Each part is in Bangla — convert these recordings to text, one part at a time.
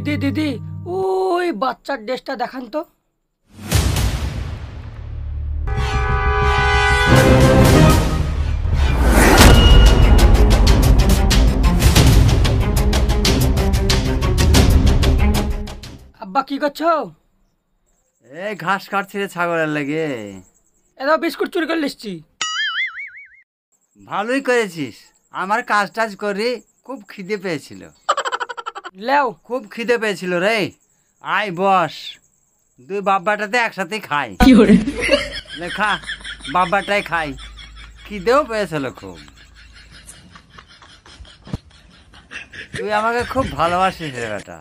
দিদি দিদি ওই বাচ্চার ড্রেসটা দেখান তো। আব্বা কি করছো? এই ঘাস কাটছি রে ছাগলের লেগে। এত বিস্কুট চুরি করে লিখছি। ভালোই করেছিস, আমার কাজ টাজ করি খুব খিদে পেয়েছিল। লেও খুব খিদে পেয়েছিল রে। আয় বস, দুই বাব্বাটাতে একসাথে খাই। লেখা বাব্বাটাই খাই, খিদেও পেয়েছিল খুব। তুই আমাকে খুব ভালোবাসিস রে বেটা।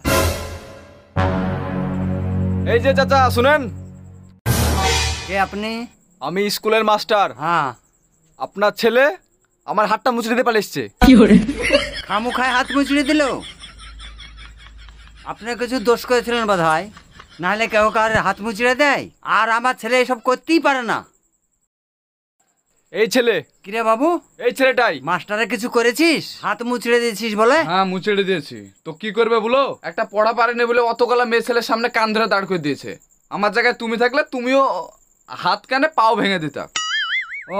এই যে চাচা শুনেন। কে আপনি? আমি স্কুলের মাস্টার। হ্যাঁ। আপনার ছেলে আমার হাতটা মুচড়ে দিতে পালিয়েছে। খামু খায় হাত মুচড়ে দিল? আপনি কিছু দোষ করেছিলেন বোধ হয়, নাহলে কেউ কার হাত মুচড়ে দেয়? আর আমার ছেলে এসব করতেই পারে না। এই ছেলে। কিরে বাবু? এই ছেলেটাই। মাস্টারে কিছু করেছিস? হাত মুচড়ে দিয়েছিস বলে? হ্যাঁ মুচড়ে দিয়েছি। তো কি করবে বলো? একটা পড়া পারেনি বলে অতগুলা মেয়ে ছেলের সামনে কান ধরে দাঁড় করে দিয়েছে। আমার জায়গায় তুমি থাকলে তুমিও হাত কানে পাও ভেঙে দিতা। ও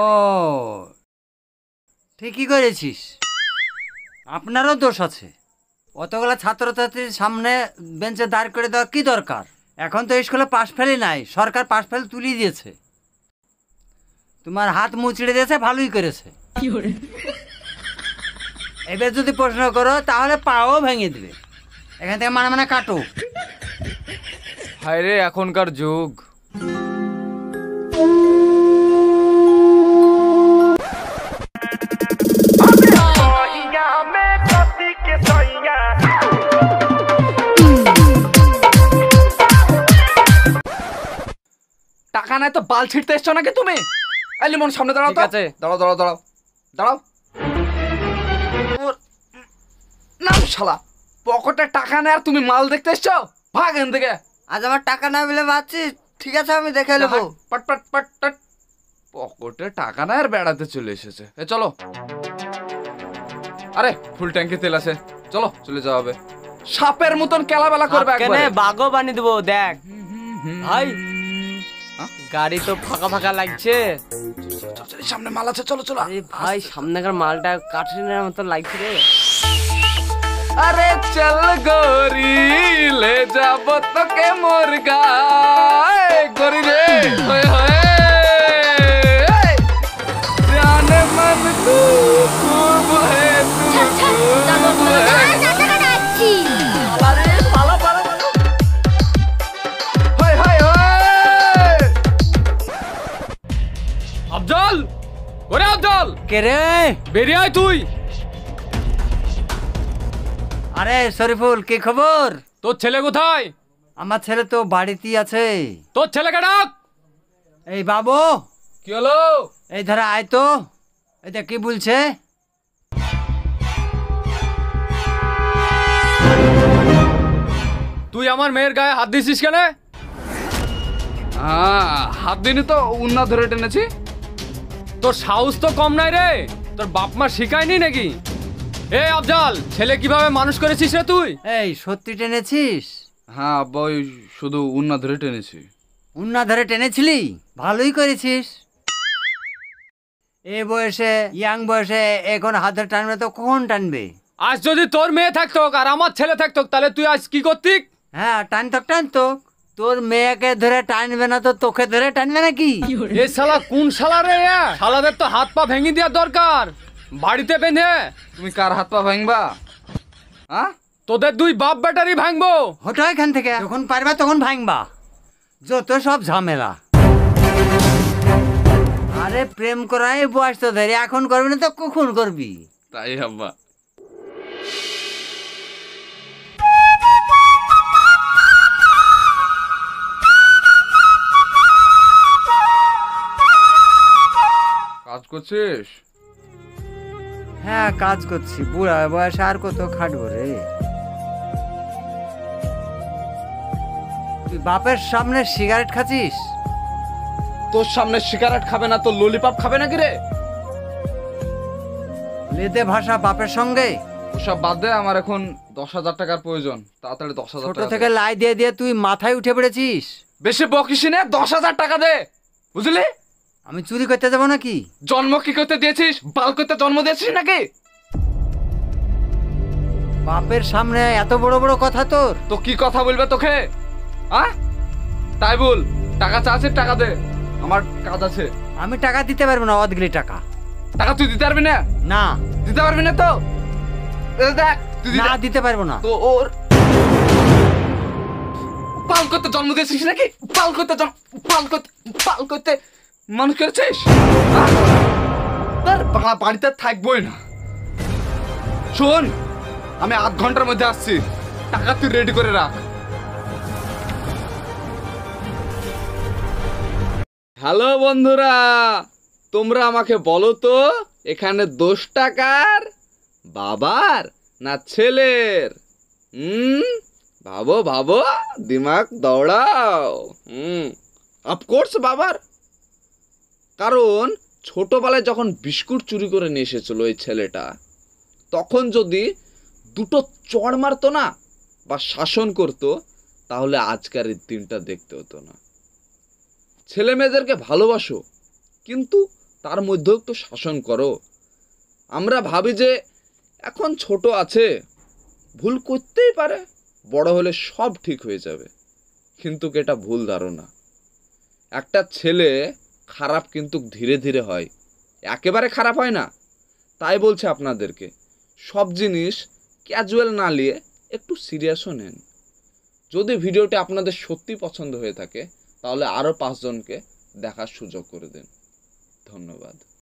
ঠিকই করেছিস, আপনারও দোষ আছে। অতগুলা ছাত্রছাত্রীর সামনে বেঞ্চে দাঁড় করে দেওয়া কি দরকার? এখন তো স্কুলে পাশ ফেলই নাই, সরকার পাশ ফেল তুলিয়ে দিয়েছে। তোমার হাত মুচড়ে দিয়েছে, ভালোই করেছে। এবার যদি প্রশ্ন করো তাহলে পাও ভেঙে দিবে। এখান থেকে মানে মানে কাটো। হায় রে এখনকার যুগ। টাকা নাই তো বাল ছিটতে এসছো নাকি তুমি? এই লিমন সামনে দাঁড়াও তো। ঠিক আছে। দাঁড়াও দাঁড়াও দাঁড়াও দাঁড়াও। নাম শালা, পকেটে টাকা নেই আর তুমি মাল দেখতে এসছো? ভাগ এখান থেকে। আজ আমার টাকা না বলে ভাবছিস? ঠিক আছে আমি দেখে নেবো। পট পট পট পট। পকেটে টাকা নাই আর বেড়াতে চলে এসেছে। এ চলো। আরে ফুল ট্যাঙ্কি তেল আছে, চলো চলে যাওয়া হবে। সাপের মতন কেলাবেলা করবে একবারে। বাগও বানিয়ে দেবো। দেখ ভাই, গাড়ি তো ফাঁকা ফাঁকা লাগছে। সামনে মাল আছে, চলো চলো। আরে ভাই সামনেকার মালটা কাঠের মতো লাগছে রে। আরে চল গোরি লে যাব তোকে মোর গায় গোরি রে। होए होए जाने मन तू खूब है तू खूब है। अरे पालो पालो पालो। होए होए होए আফজল, ওরে আফজল, কে রে? বেরিয়ে আয় তুই। আরে শরীফুল, কি খবর? তোর ছেলে কোথায়? আমার ছেলে তো বাড়িতেই আছে। তোর ছেলেকে ডাক। এই বাবু, কি হলো? এই ধারে আয় তো। এটা কি বলছে? তুই আমার মেয়ের গায়ে হাত দিছিস কেন? হাত দিনি তো, উন্না ধরে টেনেছি। তোর সাহস তো কম নাই রে। তোর বাপ মা শিখায়নি নাকি? এ আফজাল, ছেলে কিভাবে মানুষ করেছিস রে তুই? এই সত্যি টেনেছিস? হ্যাঁ আব্বা, ওই শুধু উন্না ধরে টেনেছি। উন্না ধরে টেনেছিলি? ভালোই করেছিস। এই বয়সে, ইয়াং বয়সে এখন হাত ধরে টানবে তো কখন টানবে? আজ যদি তোর মেয়ে থাকতো আর আমার ছেলে থাকতো তাহলে তুই আজ কি করতিক? হ্যাঁ টানতক টানতক। তোর মেয়েকে ধরে টানবে না তো তোকে ধরে টানবে নাকি? এ শালা কোন শালা রে? শালাদের তো হাত পা ভেঙে দেওয়ার দরকার, বাড়িতে বেঁধে। তুমি কার হাত পা ভাঙবা? হ্যাঁ, তোদের দুই বাপ ব্যাটারি ভাঙবো। হটো এখান থেকে, যখন পারবা তখন ভাঙবা। যত সব ঝামেলা। আরে প্রেম করাই বয়স তো ধরে, এখন করবি না তো কখন করবি? তাই আব্বা। কাজ করছিস? হ্যাঁ কাজ করছি, বুড়া বয়সে আর কত খাটবো রে। তুই বাপের সামনে সিগারেট খাচ্ছিস? তোর সামনে সিগারেট খাবে না তো ললিপপ খাবে নাকি রে? লেদে ভাষা বাপের সঙ্গে। ওসব বাদ দে, আমার এখন 10,000 টাকার প্রয়োজন, তাড়াতাড়ি 10,000 ছোট টাকা থেকে দে। লাই দিয়ে দিয়ে তুই মাথায় উঠে পড়েছিস। বেশি বকিস না, 10,000 টাকা দে, বুঝলি? আমি চুরি করতে যাবো নাকি? জন্ম কি করতে দিয়েছিস? বাল করতে জন্ম দিয়েছিস নাকি? বাপের সামনে এত বড় বড় কথা তোর? তো কি কথা বলবে তোকে? হ্যাঁ, তাই বল, টাকা চাচ্ছিস টাকা দে, আমার কাজ আছে। আমি টাকা দিতে পারবো না, অধগলি টাকা। টাকা তুই দিতে পারবি না? না, দিতে পারবি না তো? দেখ তুই না দিতে পারবো না। তো ওর পাল করতে জন্ম দিয়েছিস নাকি? পাল করতে মানুষ করেছিস? বাড়িতে থাকবোই না। শোন, আমি 8 ঘন্টার মধ্যে আসছি, টাকা তুই রেডি করে রাখ। হ্যালো বন্ধুরা, তোমরা আমাকে বলো তো, এখানে দোষ টাকার, বাবার না ছেলের? ভাবো ভাবো, দিমাগ দৌড়াও। অফকোর্স বাবার। কারণ ছোটবেলায় যখন বিস্কুট চুরি করে নিয়ে এসেছিল এই ছেলেটা, তখন যদি দুটো চড় মারতো না বা শাসন করতো, তাহলে আজকের এই দিনটা দেখতে হতো না। ছেলে মেয়েদেরকে ভালোবাসো, কিন্তু তার মধ্যেও একটু শাসন করো। আমরা ভাবি যে এখন ছোট আছে, ভুল করতেই পারে, বড় হলে সব ঠিক হয়ে যাবে, কিন্তু এটা ভুল ধারণা। একটা ছেলে খারাপ কিন্তু ধীরে ধীরে হয়, একেবারে খারাপ হয় না। তাই বলছে আপনাদেরকে, সব জিনিস ক্যাজুয়াল না নিয়ে একটু সিরিয়াসও নেন। যদি ভিডিওটি আপনাদের সত্যি পছন্দ হয়ে থাকে, তাহলে আরও 5 জনকে দেখার সুযোগ করে দিন।